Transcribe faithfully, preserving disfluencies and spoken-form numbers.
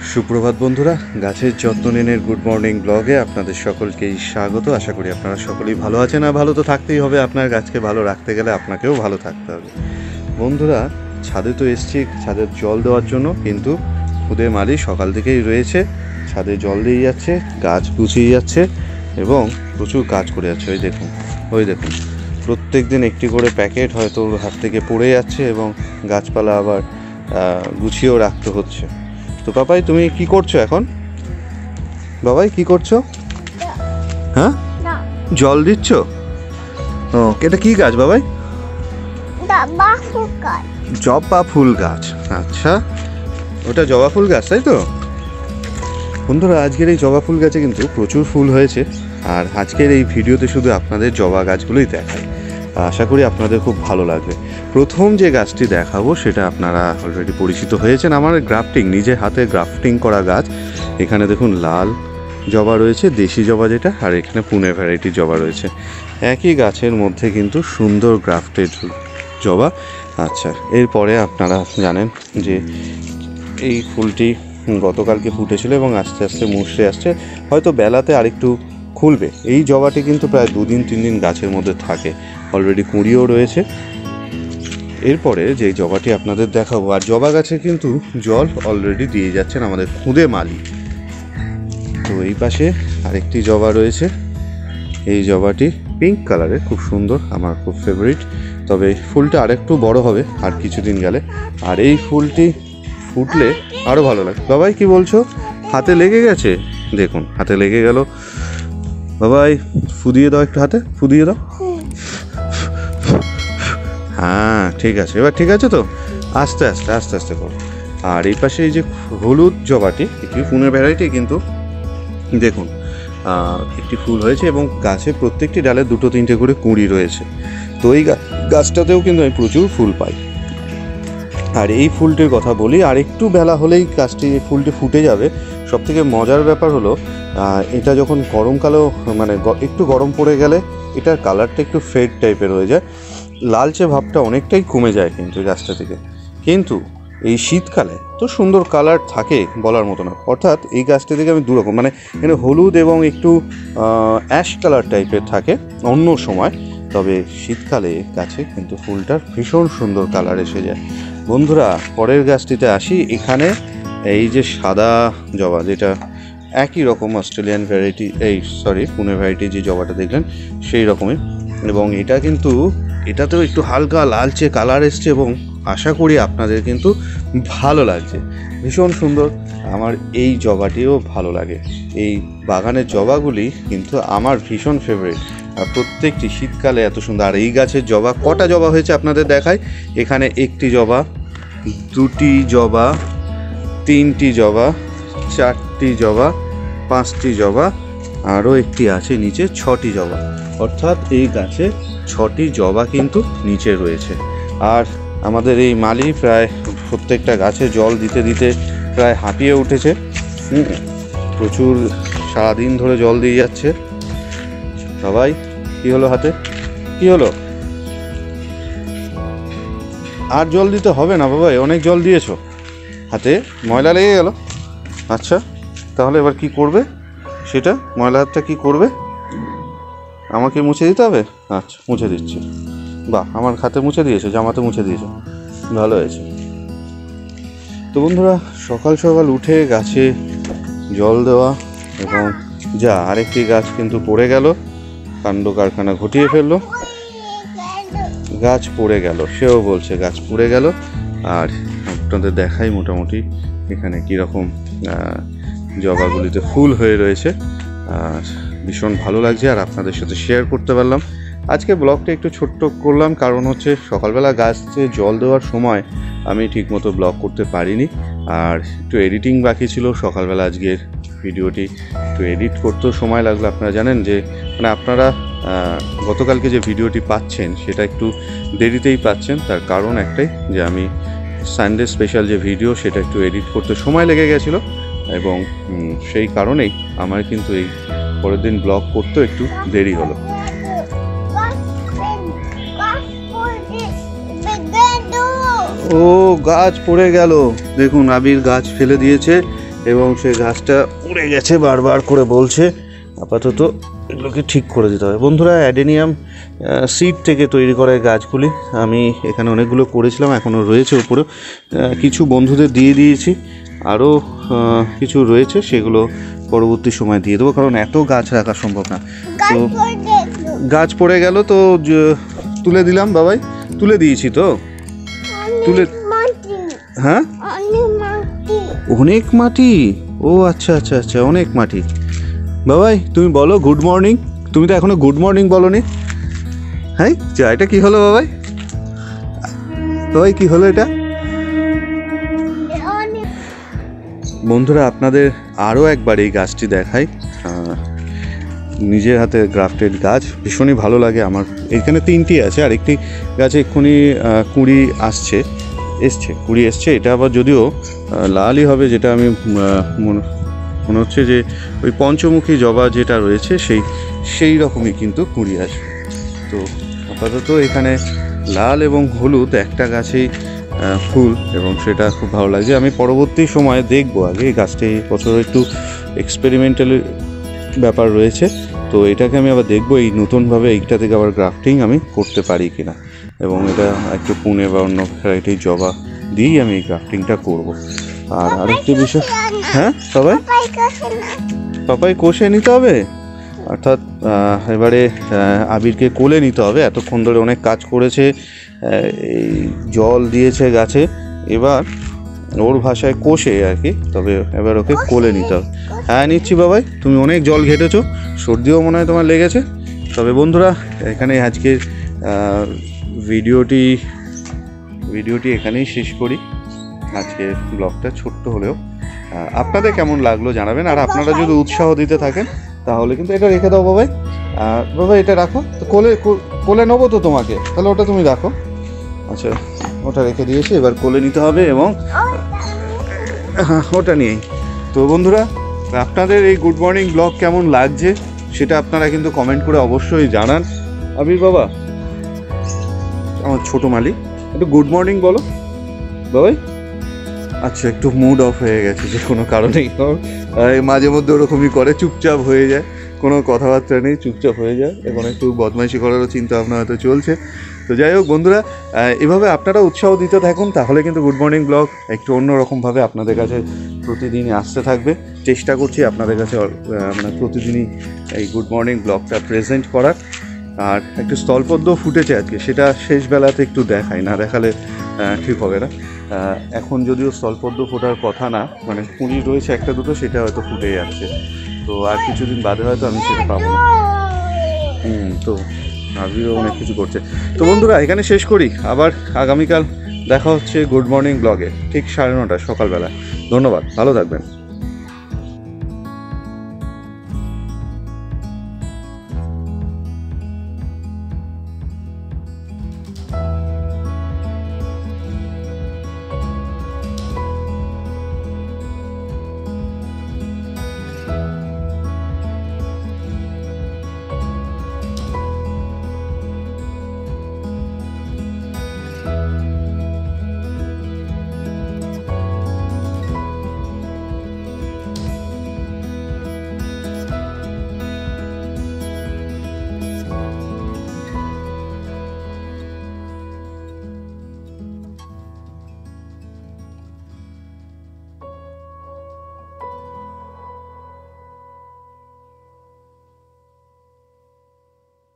সুপ্রভাত বন্ধুরা, গাছের যত্ন নেনের গুড মর্নিং ব্লগে আপনাদের সকলকেই স্বাগত। আশা করি আপনারা সকলেই ভালো আছেন। আর ভালো তো থাকতেই হবে, আপনার গাছকে ভালো রাখতে গেলে আপনাকেও ভালো থাকতে হবে। বন্ধুরা, ছাদে তো এসছি ছাদের জল দেওয়ার জন্য, কিন্তু খুদে মালি সকাল থেকেই রয়েছে, ছাদে জল দিয়ে যাচ্ছে, গাছ গুছিয়ে যাচ্ছে এবং প্রচুর কাজ করে যাচ্ছে। ওই দেখুন ওই দেখুন প্রত্যেক দিন একটি করে প্যাকেট হয়তো ওর হাত থেকে পড়ে যাচ্ছে এবং গাছপালা আবার গুছিয়েও রাখতে হচ্ছে। তো বাবাই, তুমি কি করছো এখন? বাবাই কি করছো? হ্যাঁ, জল দিচ্ছ? ও, এটা কি গাছ বাবাই? জবা ফুল গাছ। জবা ফুল গাছ, আচ্ছা, ওটা জবা ফুল গাছ, তাই তো? বন্ধুরা, আজকের এই জবা ফুল গাছে কিন্তু প্রচুর ফুল হয়েছে, আর আজকের এই ভিডিওতে শুধু আপনাদের জবা গাছগুলোই দেখাই। আশা করি আপনাদের খুব ভালো লাগবে। প্রথম যে গাছটি দেখাবো সেটা আপনারা অলরেডি পরিচিত হয়েছেন, আমার গ্রাফটিং, নিজে হাতে গ্রাফটিং করা গাছ। এখানে দেখুন লাল জবা রয়েছে, দেশি জবা যেটা, আর এখানে পুনে ভ্যারাইটি জবা রয়েছে। একই গাছের মধ্যে কিন্তু সুন্দর গ্রাফটেড জবা। আচ্ছা, এরপরে আপনারা জানেন যে এই ফুলটি গতকালকে ফুটেছিল এবং আস্তে আস্তে মুষড়ে আসছে, হয়তো বেলাতে আরেকটু খুলবে। এই জবাটি কিন্তু প্রায় দুদিন তিন দিন গাছের মধ্যে থাকে, অলরেডি কুঁড়িও রয়েছে। এরপরে যে জবাটি আপনাদের দেখাবো, আর জবা গাছে কিন্তু জল অলরেডি দিয়ে যাচ্ছেন আমাদের খুদে মালি। তো এই পাশে আরেকটি জবা রয়েছে, এই জবাটি পিঙ্ক কালারের, খুব সুন্দর, আমার খুব ফেভারিট। তবে ফুলটা আরেকটু বড় হবে আর কিছুদিন গেলে, আর এই ফুলটি ফুটলে আরও ভালো লাগে। বাবাই কি বলছো? হাতে লেগে গেছে, দেখুন হাতে লেগে গেল। বাবাই, ফুদিয়ে দাও, একটু হাতে ফুদিয়ে দাও। হ্যাঁ, ঠিক আছে, এবার ঠিক আছে তো? আস্তে আস্তে আস্তে আস্তে করো। আর এই পাশে এই যে হলুদ জবাটি, একটি পুনে ভ্যারাইটি, কিন্তু দেখুন একটি ফুল হয়েছে এবং গাছে প্রত্যেকটি ডালে দুটো তিনটে করে কুঁড়ি রয়েছে। তো এই গাছটাতেও কিন্তু আমি প্রচুর ফুল পাই। আর এই ফুলটির কথা বলি, আর একটু বেলা হলেই গাছটি ফুলটি ফুটে যাবে। সব থেকে মজার ব্যাপার হলো, এটা যখন গরমকালেও মানে একটু গরম পড়ে গেলে এটার কালারটা একটু ফেড টাইপের হয়ে যায়, লালচে ভাবটা অনেকটাই কমে যায় কিন্তু গাছটা থেকে। কিন্তু এই শীতকালে তো সুন্দর কালার থাকে বলার মতো না। অর্থাৎ এই গাছটা থেকে আমি দুরকম, মানে এখানে হলুদ এবং একটু অ্যাশ কালার টাইপের থাকে অন্য সময়, তবে শীতকালে গাছে কিন্তু ফুলটার ভীষণ সুন্দর কালার এসে যায়। বন্ধুরা, পরের গাছটিতে আসি। এখানে এই যে সাদা জবা, যেটা একই রকম অস্ট্রেলিয়ান ভ্যারাইটি, এই সরি পুনে ভ্যারাইটি যে জবাটা দেখলেন সেই রকমই, এবং এটা কিন্তু এটাতেও একটু হালকা লালচে কালার এসছে এবং আশা করি আপনাদের কিন্তু ভালো লাগছে, ভীষণ সুন্দর। আমার এই জবাটিও ভালো লাগে। এই বাগানের জবাগুলি কিন্তু আমার ভীষণ ফেভারিট, আর প্রত্যেকটি শীতকালে এত সুন্দর। আর এই গাছের জবা, কটা জবা হয়েছে আপনাদের দেখায়। এখানে একটি জবা, দুটি জবা, তিনটি জবা, চারটি জবা, পাঁচটি জবা, আরও একটি আছে নিচে, ছটি জবা। অর্থাৎ এই গাছে ছটি জবা কিন্তু নিচে রয়েছে। আর আমাদের এই মালি প্রায় প্রত্যেকটা গাছে জল দিতে দিতে প্রায় হাঁপিয়ে উঠেছে। প্রচুর সারাদিন ধরে জল দিয়ে যাচ্ছে। সবাই কি হলো হাতে? কি হলো? আর জল দিতে হবে না বাবাই, অনেক জল দিয়েছো, হাতে ময়লা লেগে গেল। আচ্ছা, তাহলে এবার কি করবে সেটা? ময়লা হাতটা কি করবে? আমাকে মুছে দিতে হবে? আচ্ছা, মুছে দিচ্ছি। বাহ, আমার হাতে মুছে দিয়েছে, জামাতে মুছে দিয়েছে, ভালো হয়েছে। তো বন্ধুরা, সকাল সকাল উঠে গাছে জল দেওয়া, এবং যা আরেকটি গাছ কিন্তু পড়ে গেল, কাণ্ড কারখানা ঘটিয়ে ফেললো, গাছ পড়ে গেল, সেও বলছে গাছ পড়ে গেল। আর আপনাদের দেখাই মোটামুটি এখানে কীরকম জবাগুলিতে ফুল হয়ে রয়েছে, আর ভীষণ ভালো লাগছে, আর আপনাদের সাথে শেয়ার করতে পারলাম। আজকে ব্লগটা একটু ছোট্ট করলাম, কারণ হচ্ছে সকালবেলা গাছে জল দেওয়ার সময় আমি ঠিকমতো ব্লগ করতে পারিনি, আর একটু এডিটিং বাকি ছিল সকালবেলা। আজকের ভিডিওটি একটু এডিট করতেও সময় লাগলো। আপনারা জানেন যে মানে আপনারা গতকালকে যে ভিডিওটি পাচ্ছেন সেটা একটু দেরিতেই পাচ্ছেন, তার কারণ একটাই যে আমি সানডে স্পেশাল যে ভিডিও সেটা একটু এডিট করতে সময় লেগে গেছিলো, এবং সেই কারণেই আমার কিন্তু এই পরের দিন ব্লগ করতেও একটু দেরি হলো। ও, গাছ পড়ে গেল, দেখুন আবির গাছ ফেলে দিয়েছে এবং সে গাছটা উড়ে গেছে বারবার করে বলছে। আপাতত এগুলোকে ঠিক করে দিতে হবে। বন্ধুরা, অ্যাডেনিয়াম সিড থেকে তৈরি করা এই গাছগুলি আমি এখানে অনেকগুলো করেছিলাম, এখনও রয়েছে উপরে। কিছু বন্ধুদের দিয়ে দিয়েছি, আরও কিছু রয়েছে, সেগুলো পরবর্তী সময় দিয়ে দেবো, কারণ এত গাছ রাখা সম্ভব না। তো গাছ পড়ে গেল তো তুলে দিলাম বাবাই, তুলে দিয়েছি তো তুলে। হ্যাঁ, অনেক মাটি। ও আচ্ছা আচ্ছা আচ্ছা, অনেক মাটি। বাবাই তুমি বলো গুড মর্নিং। তুমি তো এখনো গুড মর্নিং বলনি। হ্যাঁ, যা, এটা কি হলো বাবাই? বাবাই কি হলো এটা? বন্ধুরা, আপনাদের আরও একবার এই গাছটি দেখাই। নিজের হাতে গ্রাফটেড গাছ, ভীষণই ভালো লাগে আমার। এখানে তিনটি আছে, আর একটি গাছে এক্ষুনি কুঁড়ি আসছে এসছে কুঁড়ি এসছে। এটা আবার যদিও লালই হবে, যেটা আমি মনে হচ্ছে যে ওই পঞ্চমুখী জবা যেটা রয়েছে সেই সেই রকমই কিন্তু কুঁড়ি আসবে। তো আপাতত এখানে লাল এবং হলুদ একটা গাছেই ফুল, এবং সেটা খুব ভালো লাগছে। আমি পরবর্তী সময়ে দেখবো, আগে এই গাছটি বছর একটু এক্সপেরিমেন্টাল ব্যাপার রয়েছে, তো এটাকে আমি আবার দেখবো এই নতুনভাবে এইটা থেকে আবার গ্রাফটিং আমি করতে পারি কিনা, এবং এটা একটু পুনে বা অন্য ভ্যারাইটির জবা দিয়েই আমি এই গ্রাফটিংটা করবো। আর আরেকটি বিষয়, হ্যাঁ সবাই পাপাই কষে নিতে হবে, অর্থাৎ এবারে আবিরকে কোলে নিতে হবে। এতক্ষণ ধরে অনেক কাজ করেছে, এই জল দিয়েছে গাছে, এবার ওর ভাষায় কষে আর কি, তবে এবার ওকে কোলে নিতে হবে। হ্যাঁ নিচ্ছি বাবাই, তুমি অনেক জল ঘেটেছো, সর্দিও মনে হয় তোমার লেগেছে। তবে বন্ধুরা, এখানে আজকের ভিডিওটি ভিডিওটি এখানেই শেষ করি। আজকের ব্লগটা ছোট্ট হলেও আপনাদের কেমন লাগলো জানাবেন, আর আপনারা যদি উৎসাহ দিতে থাকেন তাহলে কিন্তু এটা রেখে দাও বাবাই। বাবা এটা রাখো তো, কোলে কোলে নেবো তো তোমাকে, তাহলে ওটা তুমি রাখো। আচ্ছা, ওটা রেখে দিয়েছি, এবার কোলে নিতে হবে, এবং হ্যাঁ ওটা নিয়েই। তো বন্ধুরা, আপনাদের এই গুড মর্নিং ব্লগ কেমন লাগছে সেটা আপনারা কিন্তু কমেন্ট করে অবশ্যই জানান। আবির বাবা, আমার ছোটো মালিক, একটু গুড মর্নিং বলো বাবাই। আচ্ছা, একটু মুড অফ হয়ে গেছে যে কোনো কারণেই, মাঝে মধ্যে ওরকমই করে, চুপচাপ হয়ে যায়, কোনো কথাবার্তা নেই, চুপচাপ হয়ে যায়। এখন একটু বদমাইশি করারও চিন্তা ভাবনা হয়তো চলছে। তো যাই হোক বন্ধুরা, এভাবে আপনারা উৎসাহ দিতে থাকুন, তাহলে কিন্তু গুড মর্নিং ব্লগ একটু অন্যরকমভাবে আপনাদের কাছে প্রতিদিনই আসতে থাকবে। চেষ্টা করছি আপনাদের কাছে মানে প্রতিদিনই এই গুড মর্নিং ব্লগটা প্রেজেন্ট করার। আর একটু স্থলপদ্ম ফুটেছে আজকে, সেটা শেষ বেলাতে একটু দেখাই, না দেখালে ঠিক হবে না। এখন যদিও স্থলপদ্ম ফোটার কথা না, মানে কুঁড়ি রয়েছে একটা দুটো, সেটা হয়তো ফুটে যাচ্ছে। তো আর কিছুদিন বাদে হয়তো আমি সেটা পাবো না। হুম তো আবিরও অনেক কিছু করছে। তো বন্ধুরা, এখানে শেষ করি, আবার আগামীকাল দেখা হচ্ছে গুড মর্নিং ব্লগে ঠিক সাড়ে নটা সকালবেলা। ধন্যবাদ, ভালো থাকবেন।